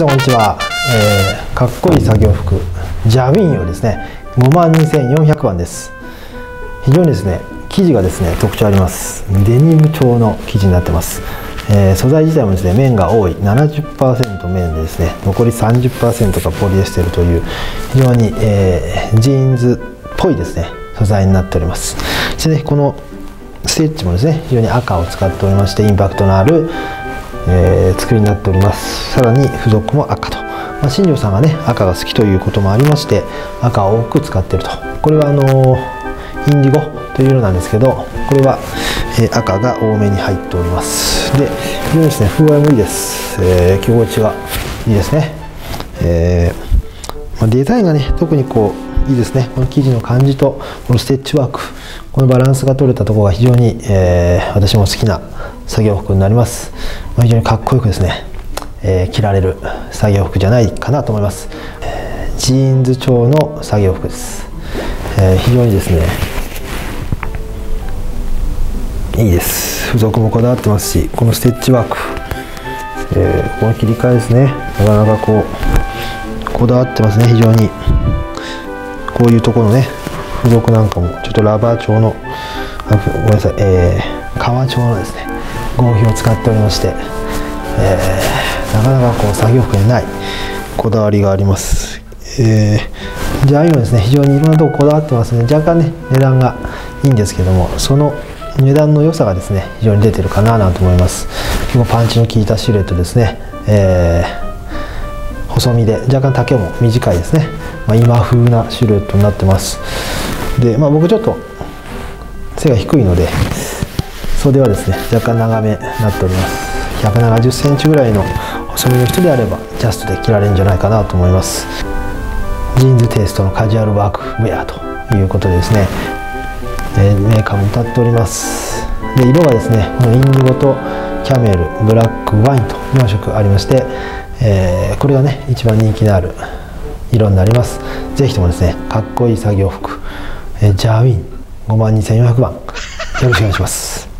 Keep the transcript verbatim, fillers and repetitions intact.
どうもこんにちは、えー、かっこいい作業服ジャウィン用ですね、ごまんにせんよんひゃくばんです。非常にですね生地がですね特徴あります。デニム調の生地になってます。えー、素材自体もですね綿が多い ななじゅっパーセント 綿でですね、残り さんじゅっパーセント がポリエステルという非常に、えー、ジーンズっぽいですね素材になっております。そして、ね、このステッチもですね非常に赤を使っておりまして、インパクトのあるえー、作りになっております。さらに付属も赤と、まあ、新庄さんがね赤が好きということもありまして赤を多く使っていると。これはあのー、インディゴという色なんですけど、これは、えー、赤が多めに入っております。で非常にですね風合いもいいです。えー、着心地がいいですね。えーまあ、デザインがね特にこういいですね。この生地の感じとこのステッチワーク、このバランスが取れたところが非常に、えー、私も好きな作業服になります。まあ、非常にかっこよくですね、えー、着られる作業服じゃないかなと思います。えー、ジーンズ調の作業服です。えー、非常にですねいいです。付属もこだわってますし、このステッチワーク、えー、この切り替えですね、なかなかこうこだわってますね。非常にこういうところのね付属なんかもちょっとラバー調のあごめんなさい、えー、革調のですね合皮を使っておりまして、えー、なかなかこう作業服にないこだわりがあります。えー、じゃあ今ですね非常にいろんなとここだわってますので、若干ね値段がいいんですけども、その値段の良さがですね非常に出てるかななんて思います。結構パンチの効いたシルエットですね。えー、細身で若干丈も短いですね。まあ、今風なシルエットになってます。で、まあ、僕ちょっと背が低いので袖はですね若干長めになっております。ひゃくななじゅっセンチぐらいの細身の人であればジャストで着られるんじゃないかなと思います。ジーンズテイストのカジュアルワークウェアということでですね、えー、メーカーも歌っております。で色がですねこのインディゴとキャメル、ブラック、ワインとよんしょくありまして、えー、これがね一番人気のある色になります。ぜひともですねかっこいい作業服、えー、ジャウィンごまんにせんよんひゃくばんよろしくお願いします。